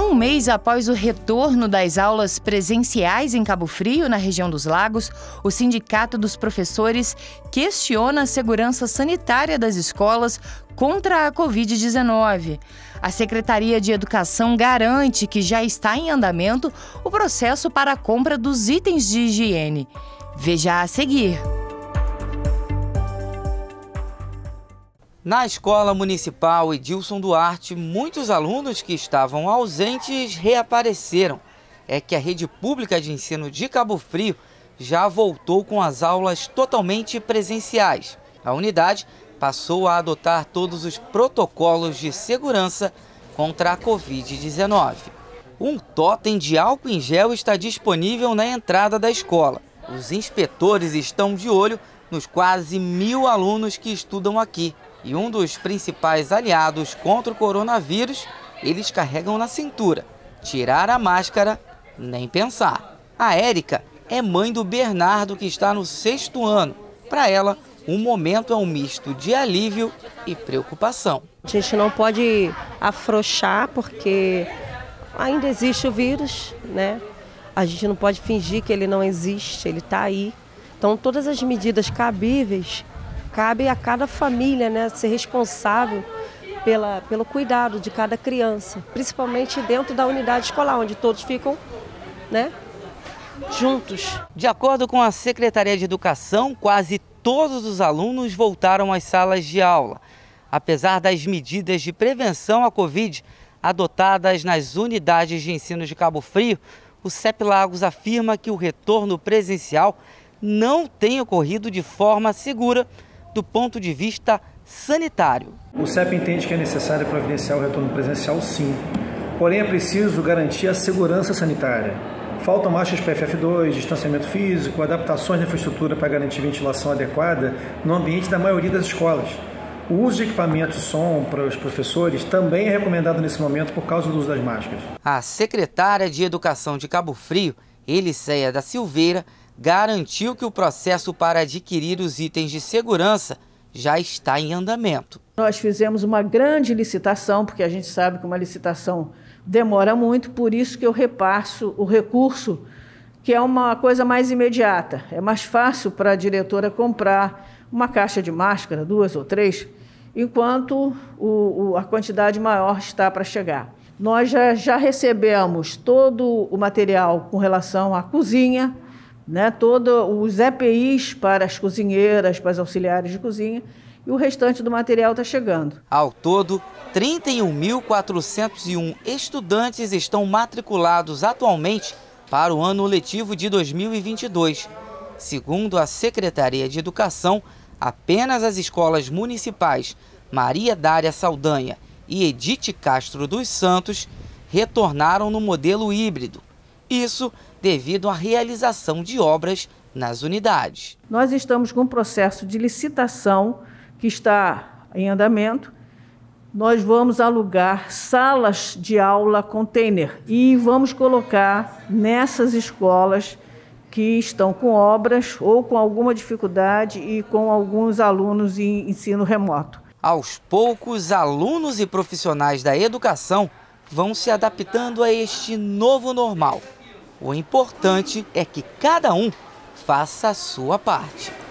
Um mês após o retorno das aulas presenciais em Cabo Frio, na região dos Lagos, o Sindicato dos Professores questiona a segurança sanitária das escolas contra a Covid-19. A Secretaria de Educação garante que já está em andamento o processo para a compra dos itens de higiene. Veja a seguir. Na Escola Municipal Edilson Duarte, muitos alunos que estavam ausentes reapareceram. É que a rede pública de ensino de Cabo Frio já voltou com as aulas totalmente presenciais. A unidade passou a adotar todos os protocolos de segurança contra a Covid-19. Um totem de álcool em gel está disponível na entrada da escola. Os inspetores estão de olho nos quase 1.000 alunos que estudam aqui. E um dos principais aliados contra o coronavírus, eles carregam na cintura. Tirar a máscara, nem pensar. A Érica é mãe do Bernardo, que está no 6º ano. Para ela, o momento é um misto de alívio e preocupação. A gente não pode afrouxar porque ainda existe o vírus, né? A gente não pode fingir que ele não existe, ele está aí. Então, todas as medidas cabíveis, cabe a cada família, né, ser responsável pelo cuidado de cada criança, principalmente dentro da unidade escolar, onde todos ficam, né, juntos. De acordo com a Secretaria de Educação, quase todos os alunos voltaram às salas de aula. Apesar das medidas de prevenção à Covid adotadas nas unidades de ensino de Cabo Frio, o CEP Lagos afirma que o retorno presencial não tem ocorrido de forma segura do ponto de vista sanitário. O CEP entende que é necessário providenciar o retorno presencial, sim. Porém, é preciso garantir a segurança sanitária. Faltam máscaras PFF2, distanciamento físico, adaptações na infraestrutura para garantir ventilação adequada no ambiente da maioria das escolas. O uso de equipamentos de som para os professores também é recomendado nesse momento por causa do uso das máscaras. A secretária de Educação de Cabo Frio, Eliceia da Silveira, garantiu que o processo para adquirir os itens de segurança já está em andamento. Nós fizemos uma grande licitação, porque a gente sabe que uma licitação demora muito, por isso que eu repasso o recurso, que é uma coisa mais imediata. É mais fácil para a diretora comprar uma caixa de máscara, 2 ou 3, enquanto a quantidade maior está para chegar. Nós já recebemos todo o material com relação à cozinha, né, todos os EPIs para as cozinheiras, para os auxiliares de cozinha, e o restante do material está chegando. Ao todo, 31.401 estudantes estão matriculados atualmente para o ano letivo de 2022. Segundo a Secretaria de Educação, apenas as escolas municipais Maria Dária Saldanha e Edith Castro dos Santos retornaram no modelo híbrido. Isso devido à realização de obras nas unidades. Nós estamos com um processo de licitação que está em andamento. Nós vamos alugar salas de aula container e vamos colocar nessas escolas que estão com obras ou com alguma dificuldade e com alguns alunos em ensino remoto. Aos poucos, alunos e profissionais da educação vão se adaptando a este novo normal. O importante é que cada um faça a sua parte.